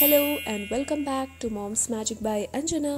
Hello and welcome back to moms magic by Anjana.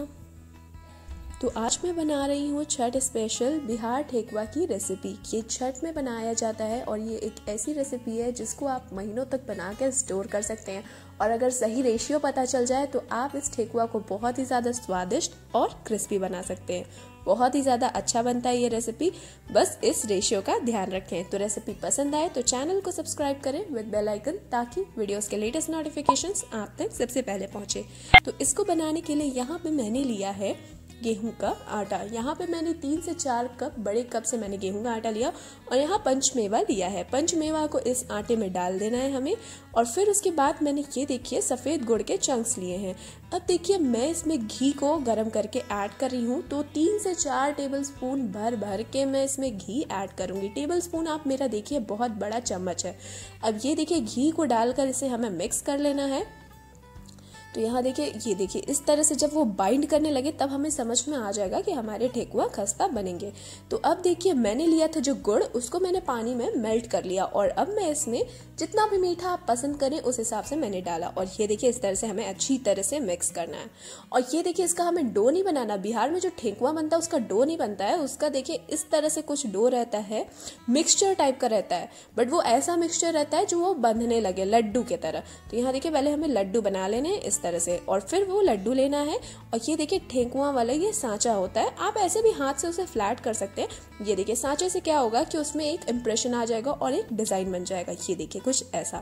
तो आज मैं बना रही हूँ छठ स्पेशल बिहार ठेकुआ की रेसिपी। ये छठ में बनाया जाता है और ये एक ऐसी रेसिपी है जिसको आप महीनों तक बना कर स्टोर कर सकते हैं और अगर सही रेशियो पता चल जाए तो आप इस ठेकुआ को बहुत ही ज़्यादा स्वादिष्ट और क्रिस्पी बना सकते हैं। बहुत ही ज़्यादा अच्छा बनता है ये रेसिपी, बस इस रेशियो का ध्यान रखें। तो रेसिपी पसंद आए तो चैनल को सब्सक्राइब करें विद बेल आइकन, ताकि वीडियोस के लेटेस्ट नोटिफिकेशंस आप तक सबसे पहले पहुंचे। तो इसको बनाने के लिए यहाँ पे मैंने लिया है गेहूं का आटा। यहाँ पे मैंने 3 से 4 कप बड़े कप से मैंने गेहूं का आटा लिया और यहाँ पंचमेवा लिया है। पंचमेवा को इस आटे में डाल देना है हमें। और फिर उसके बाद मैंने ये देखिए सफ़ेद गुड़ के चंक्स लिए हैं। अब देखिए मैं इसमें घी को गरम करके ऐड कर रही हूँ। तो 3 से 4 टेबल स्पून भर के मैं इसमें घी ऐड करूँगी। टेबल स्पून आप मेरा देखिए बहुत बड़ा चम्मच है। अब ये देखिए घी को डालकर इसे हमें मिक्स कर लेना है। तो यहाँ देखिए ये देखिए इस तरह से जब वो बाइंड करने लगे तब हमें समझ में आ जाएगा कि हमारे ठेकुआ खस्ता बनेंगे। तो अब देखिए मैंने लिया था जो गुड़, उसको मैंने पानी में मेल्ट कर लिया और अब मैं इसमें जितना भी मीठा आप पसंद करें उस हिसाब से मैंने डाला। और ये देखिए इस तरह से हमें अच्छी तरह से मिक्स करना है। और ये देखिए इसका हमें डो नहीं बनाना। बिहार में जो ठेकुआ बनता है उसका डो नहीं बनता है, उसका देखिए इस तरह से कुछ डो रहता है, मिक्सचर टाइप का रहता है, बट वो ऐसा मिक्सचर रहता है जो वो बंधने लगे लड्डू की तरह। तो यहाँ देखिए पहले हमें लड्डू बना लेने हैं इस तरह से और फिर वो लड्डू लेना है। और ये देखिए ठेकुआ वाला ये सांचा होता है, आप ऐसे भी हाथ से उसे फ्लैट कर सकते हैं। ये देखिए सांचे से क्या होगा कि उसमें एक इम्प्रेशन आ जाएगा और एक डिजाइन बन जाएगा। ये देखिए कुछ ऐसा।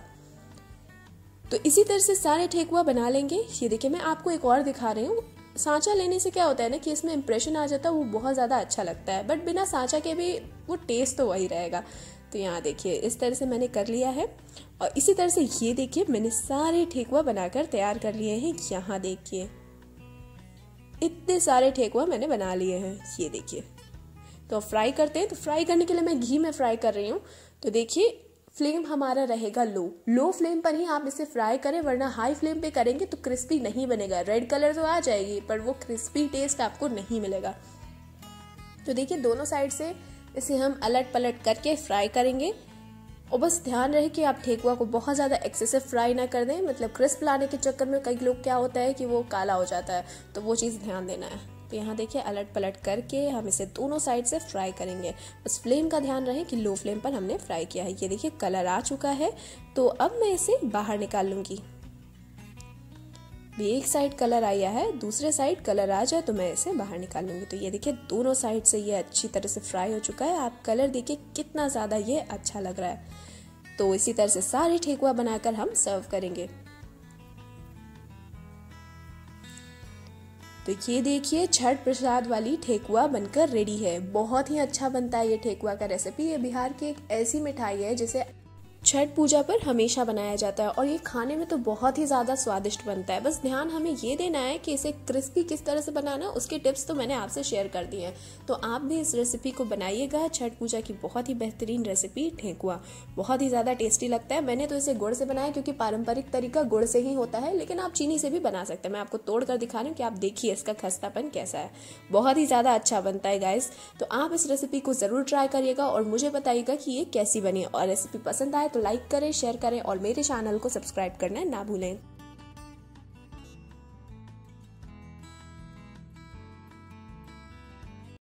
तो इसी तरह से सारे ठेकुआ बना लेंगे। ये देखिए मैं आपको एक और दिखा रही हूँ। सांचा लेने से क्या होता है ना कि इसमें इम्प्रेशन आ जाता है, वो बहुत ज़्यादा अच्छा लगता है, बट बिना सांचा के भी वो टेस्ट तो वही रहेगा। तो यहाँ देखिए इस तरह से मैंने कर लिया है। और इसी तरह से ये देखिए मैंने सारे ठेकुआ बनाकर तैयार कर लिए हैं। यहाँ देखिए इतने सारे ठेकुआ मैंने बना लिए हैं। ये देखिए तो फ्राई करते हैं। तो फ्राई करने के लिए मैं घी में फ्राई कर रही हूँ। तो देखिए फ्लेम हमारा रहेगा लो फ्लेम पर ही आप इसे फ्राई करें, वरना हाई फ्लेम पे करेंगे तो क्रिस्पी नहीं बनेगा। रेड कलर तो आ जाएगी पर वो क्रिस्पी टेस्ट आपको नहीं मिलेगा। तो देखिए दोनों साइड से इसे हम अलट पलट करके फ्राई करेंगे। और बस ध्यान रहे कि आप ठेकुआ को बहुत ज़्यादा एक्सेसिव फ्राई ना कर दें, मतलब क्रिस्प लाने के चक्कर में कई लोग क्या होता है कि वो काला हो जाता है, तो वो चीज़ ध्यान देना है। तो यहाँ देखिए अलट पलट करके हम इसे दोनों साइड से फ्राई करेंगे। बस फ्लेम का ध्यान रहे कि लो फ्लेम पर हमने फ्राई किया है। ये देखिए कलर आ चुका है। तो अब मैं इसे बाहर निकाल लूँगी। एक साइड कलर आया है, दूसरे साइड कलर आ जाए तो मैं इसे बाहर निकाल लूँगी। तो ये देखिए दोनों साइड से ये अच्छी तरह से फ्राई हो चुका है। आप कलर देखिए कितना ज़्यादा ये अच्छा लग रहा है। तो इसी तरह से सारे ठेकुआ बनाकर हम सर्व करेंगे। तो ये देखिए छठ प्रसाद वाली ठेकुआ बनकर रेडी है। बहुत ही अच्छा बनता है ये ठेकुआ का रेसिपी। ये बिहार की एक ऐसी मिठाई है जिसे छठ पूजा पर हमेशा बनाया जाता है और ये खाने में तो बहुत ही ज़्यादा स्वादिष्ट बनता है। बस ध्यान हमें ये देना है कि इसे क्रिस्पी किस तरह से बनाना, उसके टिप्स तो मैंने आपसे शेयर कर दिए हैं। तो आप भी इस रेसिपी को बनाइएगा। छठ पूजा की बहुत ही बेहतरीन रेसिपी ठेकुआ, बहुत ही ज़्यादा टेस्टी लगता है। मैंने तो इसे गुड़ से बनाया क्योंकि पारंपरिक तरीका गुड़ से ही होता है, लेकिन आप चीनी से भी बना सकते हैं। मैं आपको तोड़ कर दिखा रही हूँ कि आप देखिए इसका खस्तापन कैसा है। बहुत ही ज़्यादा अच्छा बनता है गाइस। तो आप इस रेसिपी को ज़रूर ट्राई करिएगा और मुझे बताइएगा कि ये कैसी बनी। और रेसिपी पसंद आए तो लाइक करें, शेयर करें और मेरे चैनल को सब्सक्राइब करना ना भूलें।